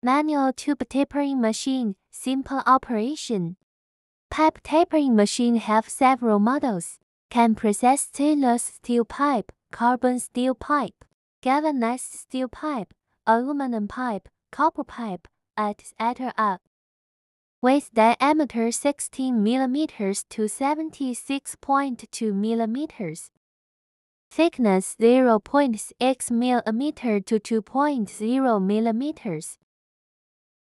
Manual tube tapering machine, simple operation. Pipe tapering machine have several models. Can process stainless steel pipe, carbon steel pipe, galvanized steel pipe, aluminum pipe, copper pipe, etc. With diameter 16 mm to 76.2 mm. Thickness 0.6 mm to 2.0 mm.